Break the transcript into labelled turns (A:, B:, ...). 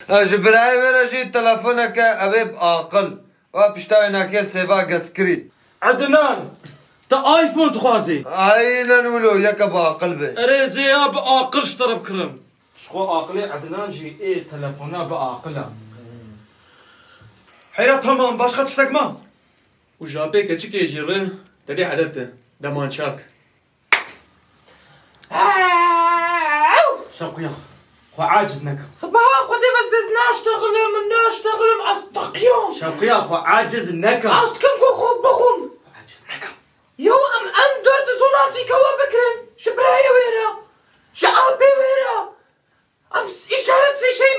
A: جبرائيل انا جيت تلفونك ابيب عاقل وبشتاوي ناكي سيفا قسكري
B: عدنان تا ايفون تخوازي
A: اين نولو ياك بعقل بي
B: ريزي بعاقل شطر بكرم شخو عاقلي عدنان جي ايه تلفونا بعاقلة حيرا تمام باش خاطفتك ما
C: وجابي كتشكي يجري تدي عددته دمانشاك
B: شوقيا خو عاجز نكا صباح خدي بس ناشتغل من ناشتغل أصدقيا شوقيا خو عاجز نكا أصدقكم خو بخون عاجز نكا يو أم أندرت زولاتي كوا بكرن شبرايا ويرا شعبي ويرا أم إشارة في شيء